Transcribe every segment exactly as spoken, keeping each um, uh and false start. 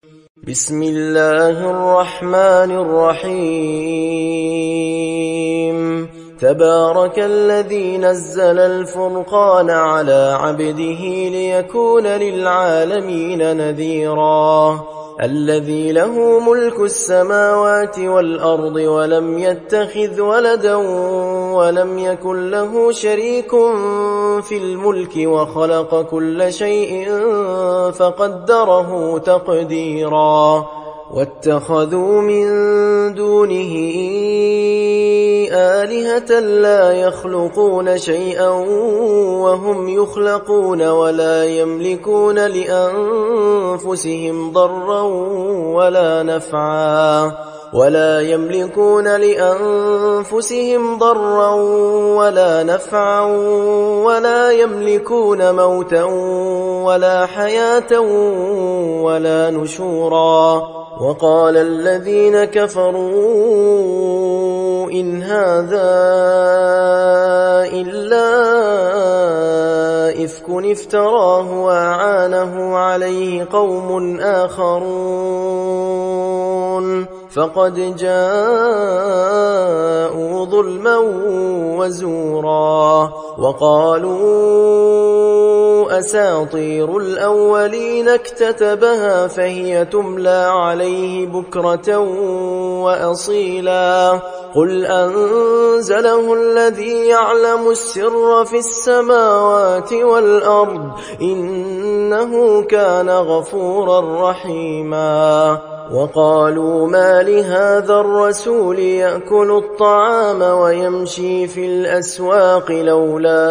بسم الله الرحمن الرحيم تبارك الذي نزل الفرقان على عبده ليكون للعالمين نذيرا الذي له ملك السماوات والأرض ولم يتخذ ولدا ولم يكن له شريك في الملك وخلق كل شيء فقدره تقديرا واتخذوا من دونه آلهة لا يخلقون شيئا وهم يخلقون ولا يملكون لأنفسهم ضرا ولا نفعا ولا يملكون لأنفسهم ضرا ولا نفعا ولا يملكون موتا ولا حياة ولا نشورا وقال الذين كفروا إن هذا إلا إفك افتراه وأعانه عليه قوم آخرون فقد جاءوا ظلما وزورا وقالوا أساطير الأولين اكتتبها فهي تملى عليه بكرة وأصيلا قل أنزله الذي يعلم السر في السماوات والأرض إنه كان غفورا رحيما وقالوا ما لهذا الرسول يأكل الطعام ويمشي في الأسواق لولا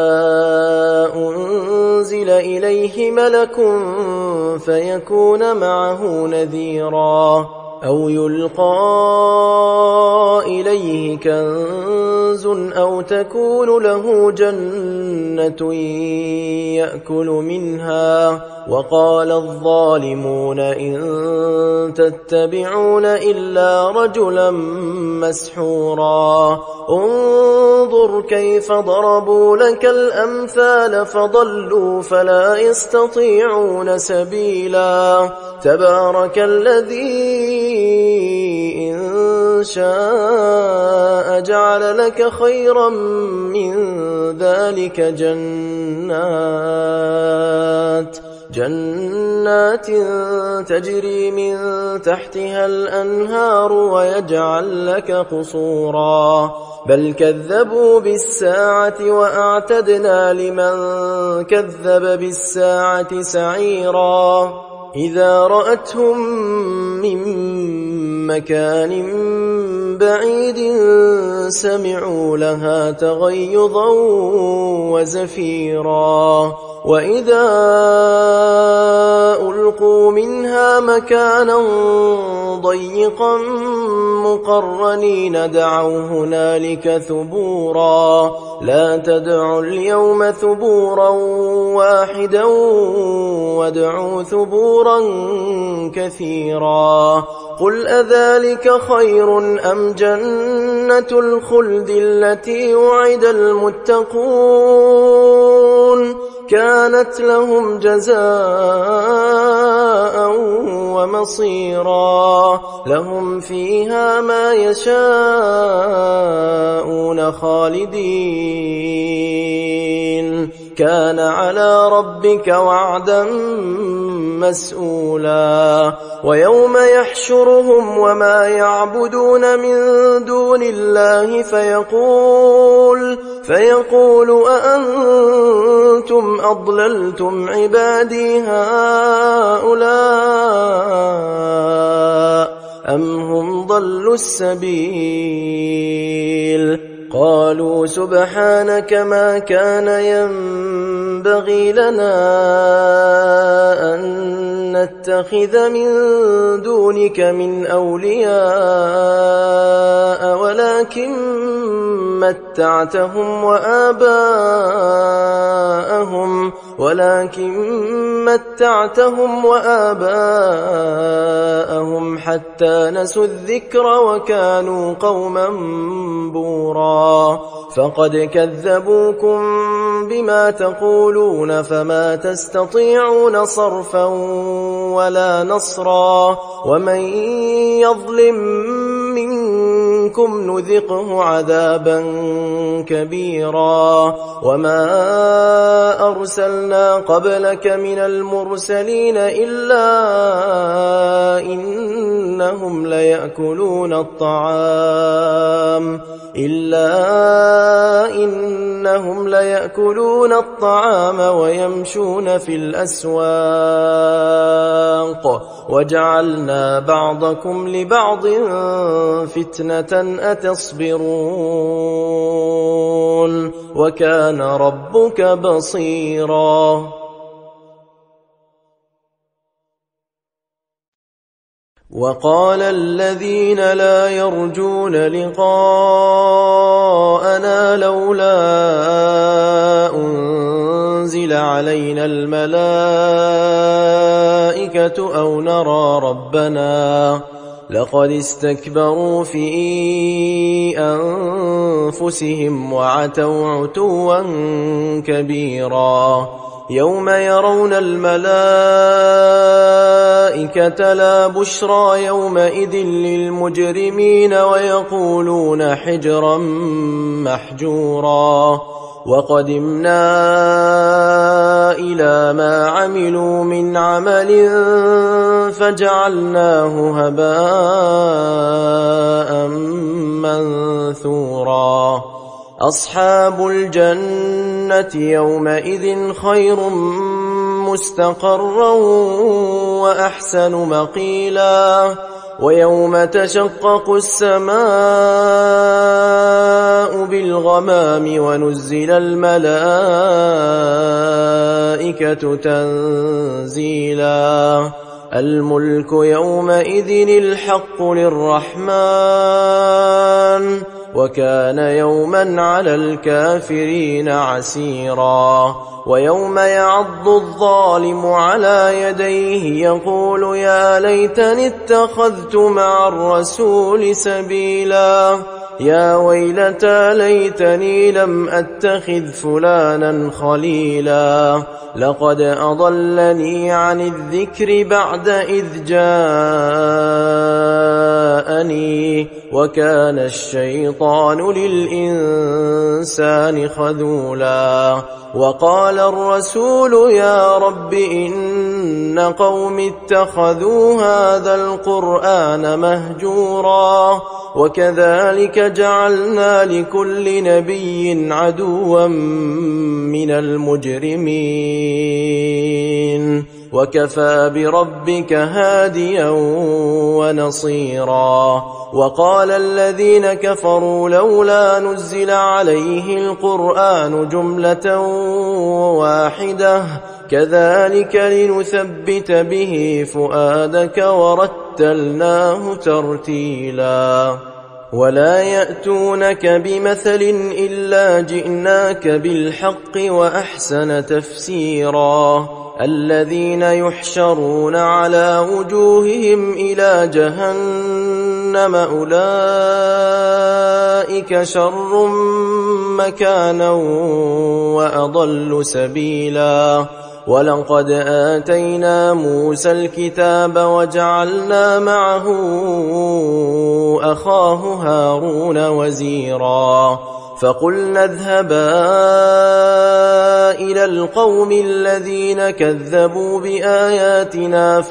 أنزل إليه ملك فيكون معه نذيرا أو يلقى إليه كنز أو تكون له جنة يأكل منها وقال الظالمون إن تتبعون إلا رجلا مسحورا انظر كيف ضربوا لك الأمثال فضلوا فلا يستطيعون سبيلا تبارك الذي إن شاء جعل لك خيرا من ذلك جنات جنات تجري من تحتها الأنهار ويجعل لك قصورا بل كذبوا بالساعة وأعتدنا لمن كذب بالساعة سعيرا إذا رأتهم من مكان بعيد سمعوا لها تغيظا وزفيرا وإذا ألقوا منها مكانا ضيقا مقرنين دعوا هنالك ثبورا لا تدعوا اليوم ثبورا واحدا وادعوا ثبورا كثيرا قل أذلك خير أم جنة الخلد التي وعد المتقون كانت لهم جزاء ومصيرا لهم فيها ما يشاءون خالدين كان على ربك وعدا مسؤولا ويوم يحشرهم وما يعبدون من دون الله فيقول فيقول أأنتم أضللتم عبادي هؤلاء أم هم ضلوا السبيل قالوا سبحانك ما كان ينبغي لنا أن نتخذ من دونك من أولياء ولكن مت متعتهم وآباءهم ولكن متعتهم وآباءهم حتى نسوا الذكر وكانوا قوما بورا فقد كذبوكم بما تقولون فما تستطيعون صرفا ولا نصرا ومن يظلم منكم نذقه عذابا كبيرا وما أرسلنا قبلك من المرسلين إلا إنهم ليأكلون الطعام إلا إنهم ليأكلون الطعام ويمشون في الأسواق وجعلنا بعضكم لبعض فتنة أتصبرون وكان ربك بصيرا. وقال الذين لا يرجون لقاءنا لولا أنزل علينا الملائكة أو نرى ربنا لقد استكبروا في أنفسهم وعتوا عتوا كبيرا يوم يرون الملائكة لا بشرى يومئذ للمجرمين ويقولون حجرا محجورا وقدمنا إلى ما عملوا من عمل فجعلناه هباء منثورا أصحاب الجنة يومئذ خير مستقرا وأحسن مقيلا ويوم تشقق السماء بالغمام ونزل الملائكة تنزيلا الملك يومئذ الحق للرحمن وكان يوما على الكافرين عسيرا ويوم يعض الظالم على يديه يقول يا ليتني اتخذت مع الرسول سبيلا يا ويلتى ليتني لم أتخذ فلانا خليلا لقد أضلني عن الذكر بعد إذ جاءني وكان الشيطان للإنسان خذولا وقال الرسول يا رب إن قوم اتخذوا هذا القرآن مهجورا وكذلك جعلنا لكل نبي عدوا من المجرمين وكفى بربك هاديا ونصيرا وقال الذين كفروا لولا نزل عليه القرآن جملة واحدة كذلك لنثبت به فؤادك ورتلناه ترتيلا ولا يأتونك بمثل إلا جئناك بالحق وأحسن تفسيرا الذين يحشرون على وجوههم إلى جهنم أولئك شر مكانا وأضل سبيلا ولقد آتينا موسى الكتاب وجعلنا معه أخاه هارون وزيرا فقلنا اذهبا إلى القوم الذين كذبوا بآياتنا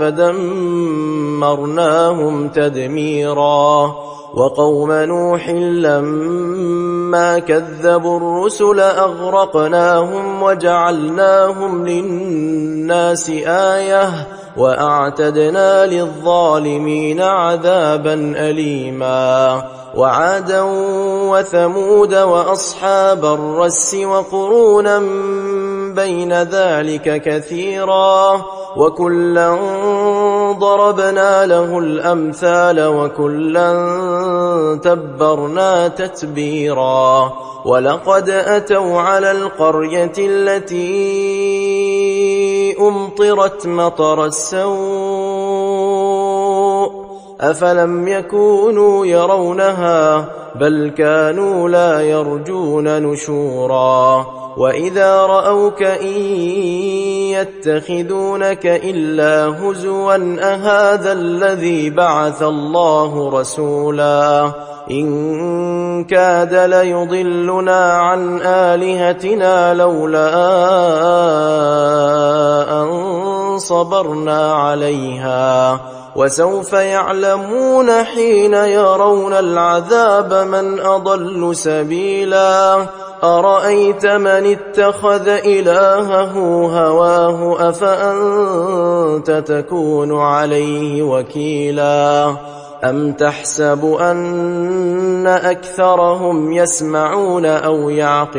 فدمرناهم تدميرا وقوم نوح لما كذبوا الرسل أغرقناهم وجعلناهم للناس آية وأعتدنا للظالمين عذابا أليما وعادا وثمود وأصحاب الرس وقرونا بين ذلك كثيرا وكلا ضربنا له الأمثال وكلا تبرنا تتبيرا ولقد أتوا على القرية التي أمطرت مطر السوء أفلم يكونوا يرونها بل كانوا لا يرجون نشورا وإذا رأوك إن يتخذونك إلا هزوا أهذا الذي بعث الله رسولا إن كاد ليضلنا عن آلهتنا لولا أن صبرنا عليها وسوف يعلمون حين يرون العذاب من أضل سبيلا أرأيت من اتخذ إلهه هواه أفأنت تكون عليه وكيلا أم تحسب أن أكثرهم يسمعون أو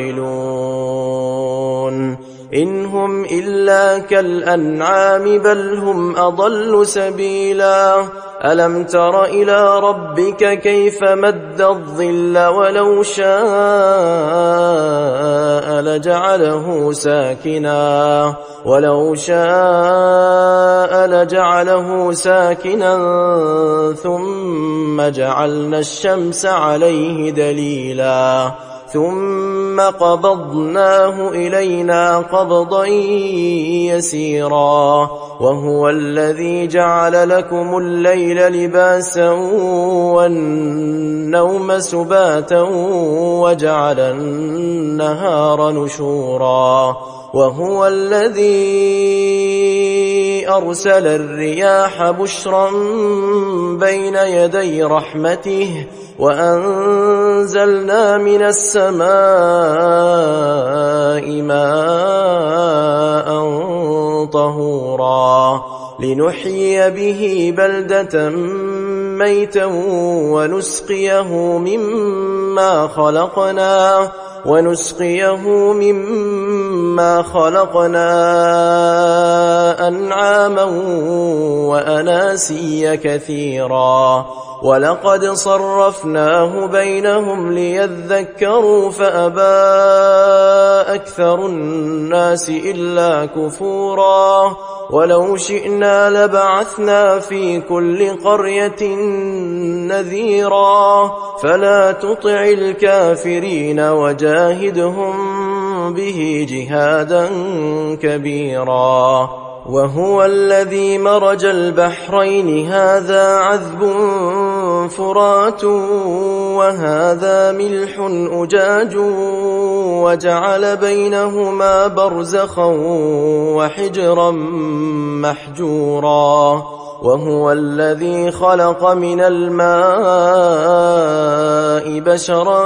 يعقلون إن هم إلا كالأنعام بل هم أضل سبيلا ألم تر إلى ربك كيف مد الظل ولو شاء لجعله ساكنا ولو شاء لجعله ساكنا ثم جعلنا الشمس عليه دليلا ثم قبضناه إلينا قبضا يسيرا وهو الذي جعل لكم الليل لباسا والنوم سباتا وجعل النهار نشورا وهو الذي أرسل الرياح بشرا بين يدي رحمته وأنزلنا من السماء ماء طهورا لنحيي به بلدة ميتا ونسقيه مما خلقنا ونسقيه مما خلقنا أنعاما وأناسيا كثيرا ولقد صرفناه بينهم ليذكروا فأبى أكثر الناس إلا كفورا ولو شئنا لبعثنا في كل قرية نذيرا فلا تطع الكافرين وجاهدهم به جهادا كبيرا وهو الذي مرج البحرين هذا عذب فرات وهذا ملح أجاج وجعل بينهما برزخا وحجرا محجورا وهو الذي خلق من الماء بشرا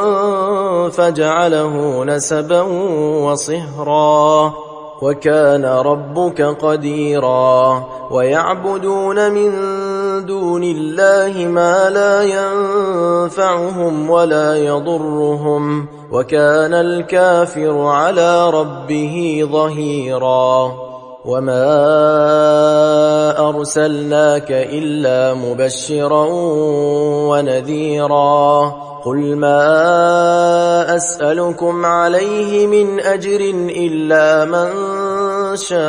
فجعله نسبا وصهرا وكان ربك قديرا ويعبدون من دون الله ما لا ينفعهم ولا يضرهم وكان الكافر على ربه ظهيرا وما أرسلناك إلا مبشرا ونذيرا قل ما أسألكم عليه من أجر إلا من شاء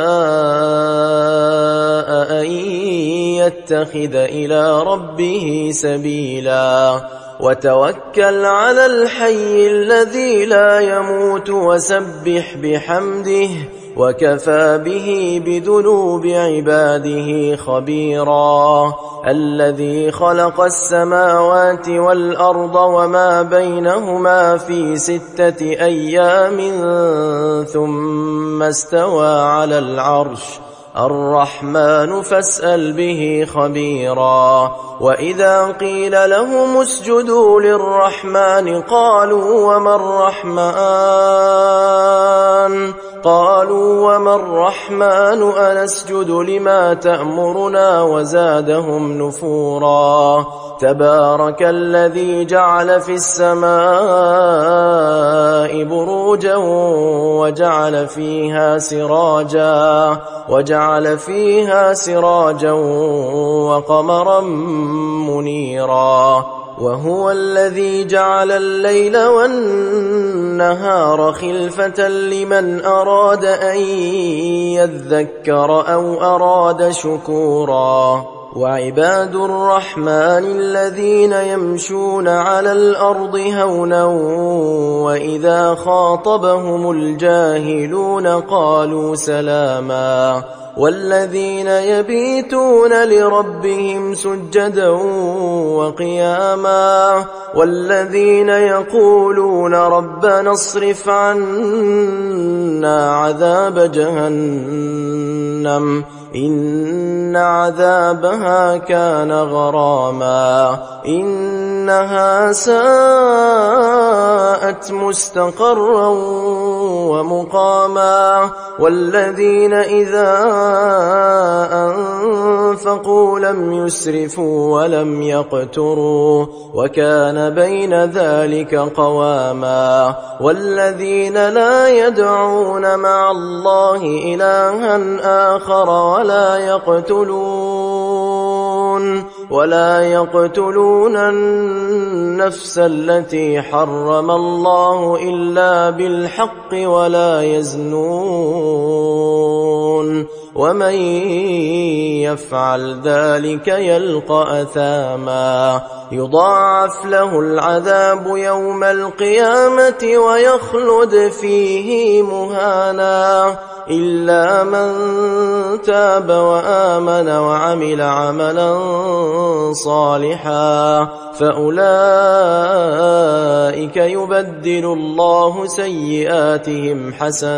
أن يتخذ إلى ربه سبيلا وتوكل على الحي الذي لا يموت وسبح بحمده وكفى به بذنوب عباده خبيرا الذي خلق السماوات والأرض وما بينهما في ستة أيام ثم استوى على العرش الرحمن فاسأل به خبيرا وإذا قيل لهم اسجدوا للرحمن قالوا وما الرحمن قالوا وما الرحمن أنسجد لما تأمرنا وزادهم نفورا تبارك الذي جعل في السماء بروجا وجعل فيها سراجا وجعل فيها سراجا وقمرا منيرا وهو الذي جعل الليل والنهار خلفة لمن أراد أن يذكر أو أراد شكورا وعباد الرحمن الذين يمشون على الأرض هونا وإذا خاطبهم الجاهلون قالوا سلاما والذين يبيتون لربهم سجدا وقياما والذين يقولون ربنا اصرف عنا عذاب جهنم إن عذابها كان غراما إنها ساءت مستقرا ومقاما والذين إذا أنفقوا لم يسرفوا ولم يقتروا وكان بين ذلك قواما والذين لا يدعون مع الله إلها آخر ولا يقتلون ولا يقتلون النفس التي حرم الله إلا بالحق ولا يزنون ومن يفعل ذلك يلقى أثاما يضاعف له العذاب يوم القيامة ويخلد فيه مهانا إلا من تاب وآمن وعمل عملا صالحا فأولئك يبدل الله سيئاتهم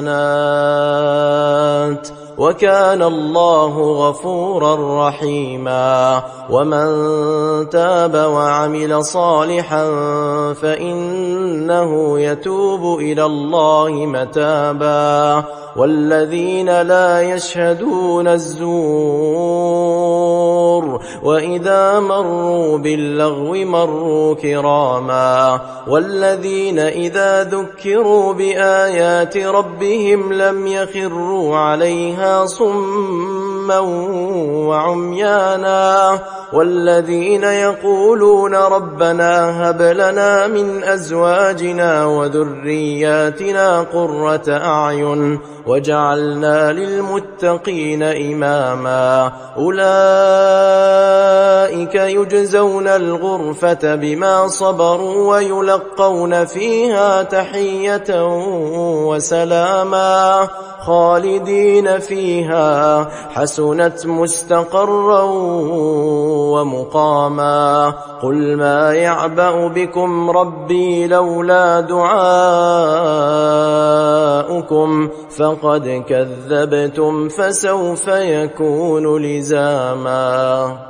حسنات وكان الله غفورا رحيما ومن تاب وعمل صالحا فإنه يتوب إلى الله متابا والذين لا يشهدون الزور وإذا مروا باللغو مروا كراما والذين إذا ذكروا بآيات ربهم لم يخروا عليها صما وعميانا والذين يقولون ربنا هب لنا من أزواجنا وذرياتنا قرة أعين وجعلنا للمتقين إماما أولئك يجزون الغرفة بما صبروا ويلقون فيها تحية وسلاما خالدين فيها حسنت مستقرا ومقاما قل ما يعبأ بكم ربي لولا دعاؤكم فقد كذبتم فسوف يكون لزاما.